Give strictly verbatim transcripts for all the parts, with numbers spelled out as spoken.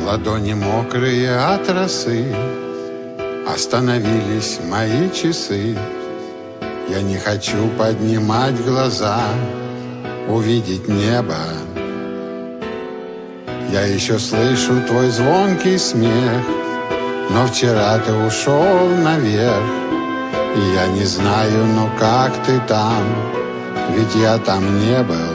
Ладони мокрые от росы, остановились мои часы. Я не хочу поднимать глаза, увидеть небо. Я еще слышу твой звонкий смех, но вчера ты ушел наверх. И я не знаю, ну как ты там, ведь я там не был.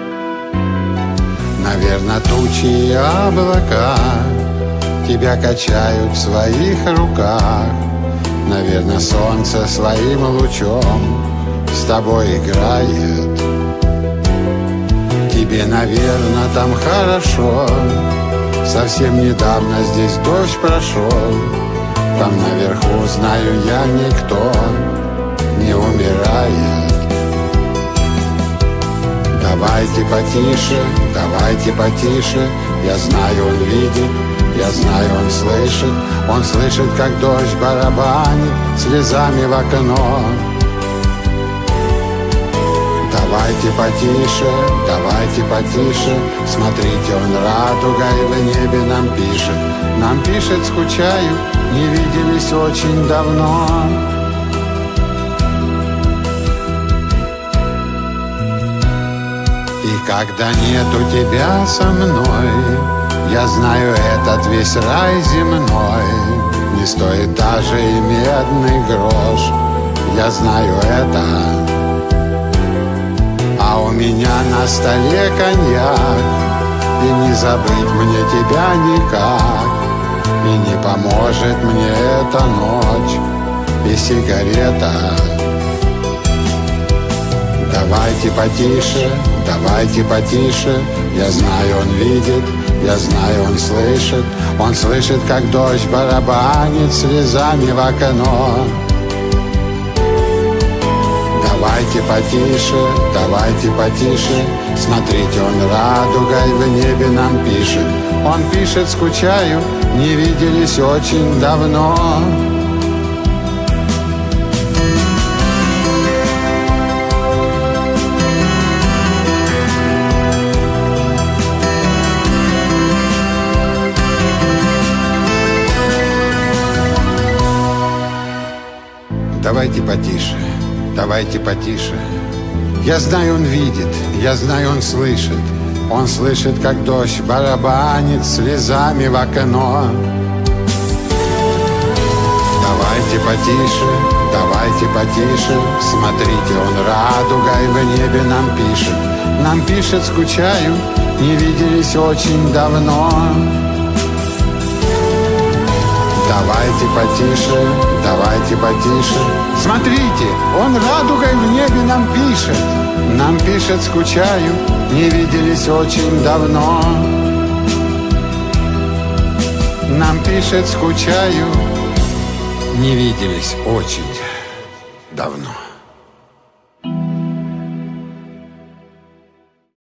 Наверно, тучи и облака тебя качают в своих руках. Наверно, солнце своим лучом с тобой играет. Тебе, наверно, там хорошо. Совсем недавно здесь дождь прошел. Там наверху, знаю я, никто не умирает. Давайте потише, давайте потише. Я знаю, он видит, я знаю, он слышит. Он слышит, как дождь барабанит слезами в окно. Давайте потише, давайте потише. Смотрите, он радугой в небе нам пишет. Нам пишет, скучаю, не виделись очень давно. И когда нету тебя со мной, я знаю, этот весь рай земной не стоит даже и медный грош. Я знаю это. А у меня на столе коньяк, и не забыть мне тебя никак. И не поможет мне эта ночь и сигарета. Давайте потише, давайте потише. Я знаю, он видит, я знаю, он слышит. Он слышит, как дождь барабанит слезами в окно. Давайте потише, давайте потише. Смотрите, он радугой в небе нам пишет. Он пишет, скучаю, не виделись очень давно. Давайте потише, давайте потише. Я знаю, он видит, я знаю, он слышит. Он слышит, как дождь барабанит слезами в окно. Давайте потише, давайте потише. Смотрите, он радугой в небе нам пишет. Нам пишет, скучаю, не виделись очень давно. Давайте потише, давайте потише. Смотрите, он радугой в небе нам пишет. Нам пишет, скучаю, не виделись очень давно. Нам пишет, скучаю, не виделись очень давно.